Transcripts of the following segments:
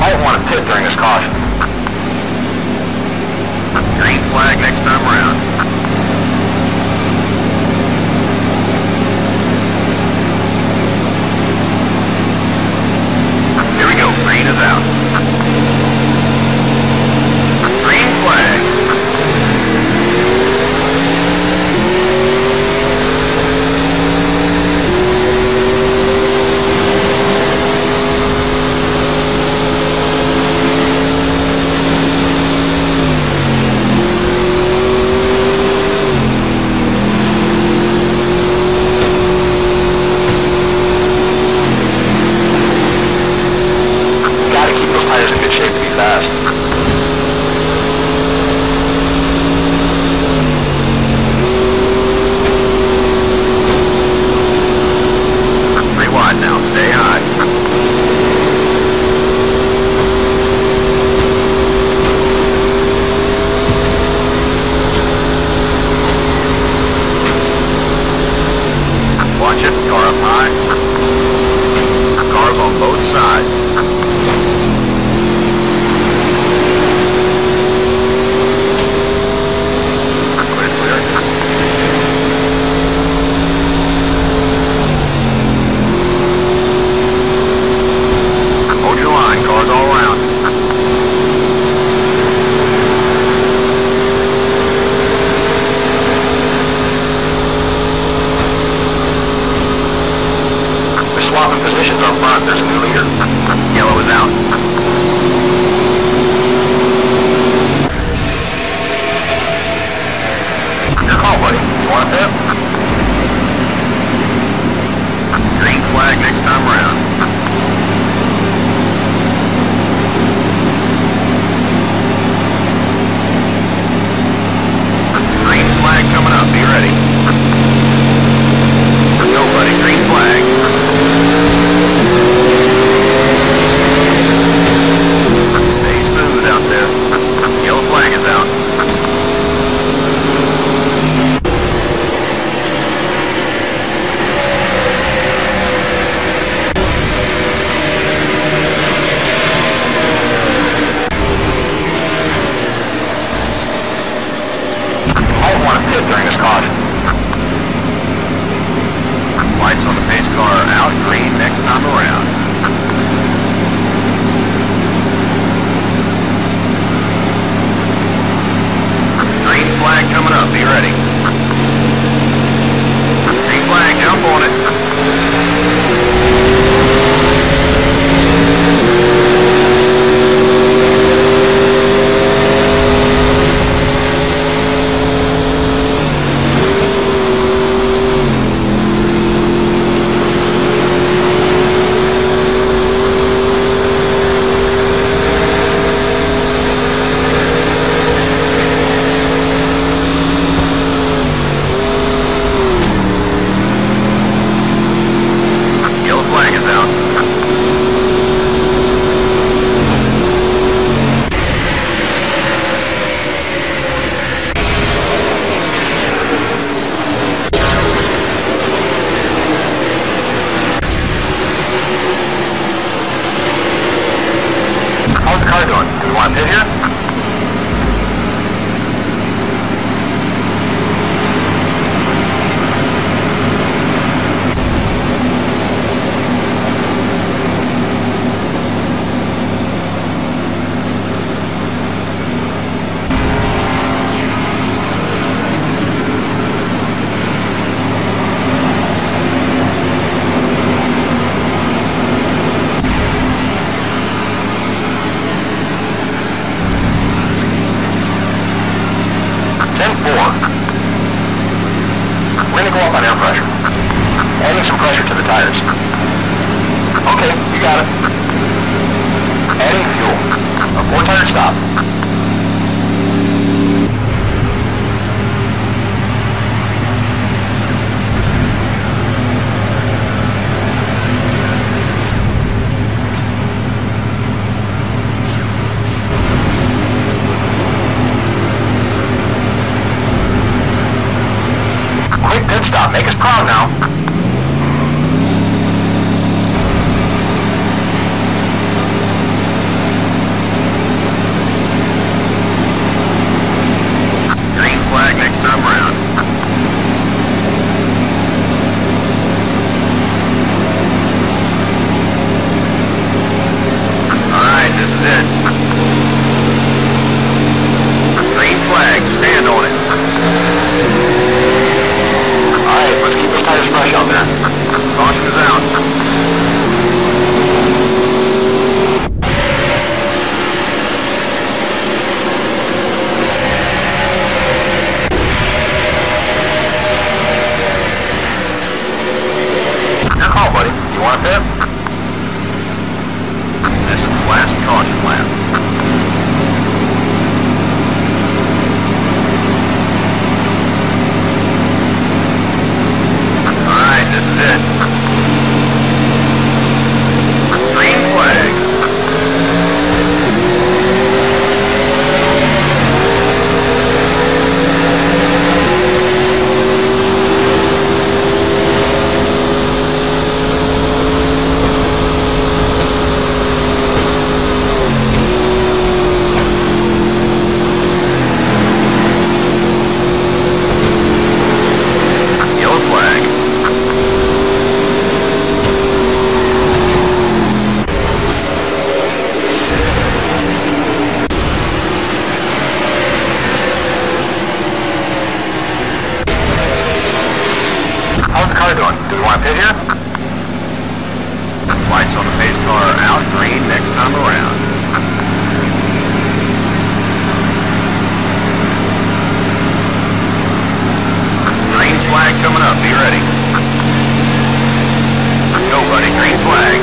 might want to pit during this caution. Green flag next time around. Here we go, green is out. Green flag. Swapping positions up front, there's a new leader. Yellow is out. Your call, buddy. You want a pit? Green flag next time around. Green flag coming up, be ready. Go, buddy, green flag. Stay smooth out there. Yellow flag is out. Might want to pit during this caution. Lights on the pace car out, green next time around. Green flag coming up, be ready. Green flag, jump on it. Make us proud now. car doing? Do we want to pit here? Lights on the pace car out, green next time around. Green flag coming up, be ready. Go buddy, green flag.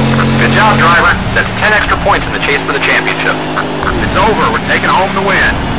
Driver, that's 10 extra points in the chase for the championship. It's over. We're taking home the win.